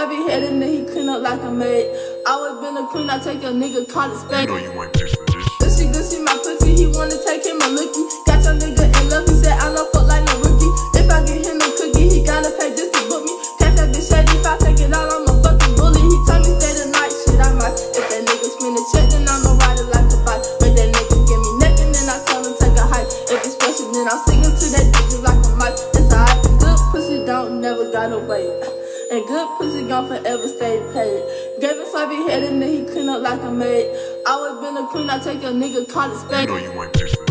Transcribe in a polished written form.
fluffy head and then he clean up like a maid. Always been a queen, I take a nigga, call it spade. You know you want this for this. Good, see my pussy, he wanna take him a lookie. Got your nigga in love, he said I don't fuck like no rookie. If I get him no cookie, he gotta pay just to book me. Catch that bitch shady, if I take it out, I'm a fucking bully. He told me stay the night, shit I might. If that nigga spin a check, then I'm a rider like a bike. Make that nigga give me neck and then I tell him take a hike. If it's special, then I'm singing to that dick just like a mic. It's alright, good pussy don't never gotta wait. And good pussy gon' forever stay paid. Gave him fluffy head and then he clean up like a maid. Always been a queen, I take a nigga, call it spade. You know you want this for